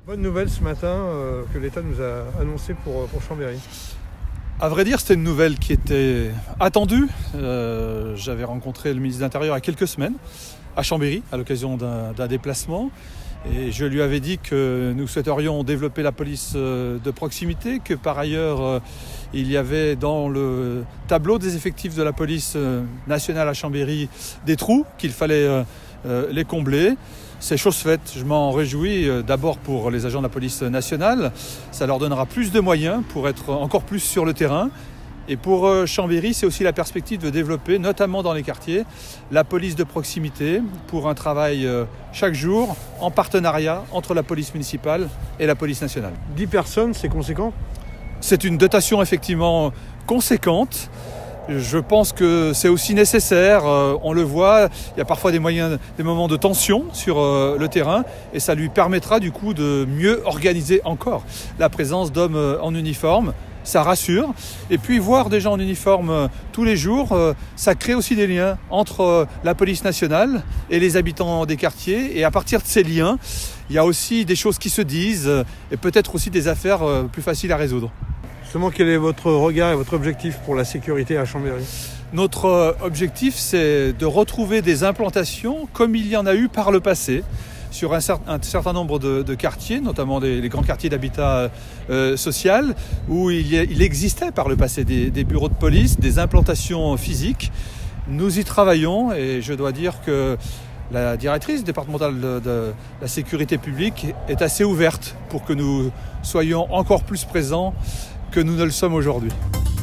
Bonne nouvelle ce matin que l'État nous a annoncé pour Chambéry. À vrai dire, c'était une nouvelle qui était attendue. J'avais rencontré le ministre de l'Intérieur il y a quelques semaines à Chambéry à l'occasion d'un déplacement. Et je lui avais dit que nous souhaiterions développer la police de proximité, que par ailleurs il y avait dans le tableau des effectifs de la police nationale à Chambéry des trous qu'il fallait les combler. C'est chose faite, je m'en réjouis d'abord pour les agents de la police nationale. Ça leur donnera plus de moyens pour être encore plus sur le terrain. Et pour Chambéry, c'est aussi la perspective de développer, notamment dans les quartiers, la police de proximité pour un travail chaque jour en partenariat entre la police municipale et la police nationale. 10 personnes, c'est conséquent ? C'est une dotation effectivement conséquente. Je pense que c'est aussi nécessaire, on le voit, il y a parfois des moments de tension sur le terrain et ça lui permettra du coup de mieux organiser encore la présence d'hommes en uniforme. Ça rassure. Et puis voir des gens en uniforme tous les jours, ça crée aussi des liens entre la police nationale et les habitants des quartiers. Et à partir de ces liens, il y a aussi des choses qui se disent et peut-être aussi des affaires plus faciles à résoudre. Justement, quel est votre regard et votre objectif pour la sécurité à Chambéry ? Notre objectif, c'est de retrouver des implantations comme il y en a eu par le passé sur un certain nombre de quartiers, notamment les grands quartiers d'habitat social, où il existait par le passé des bureaux de police, des implantations physiques. Nous y travaillons et je dois dire que la directrice départementale de la sécurité publique est assez ouverte pour que nous soyons encore plus présents que nous ne le sommes aujourd'hui.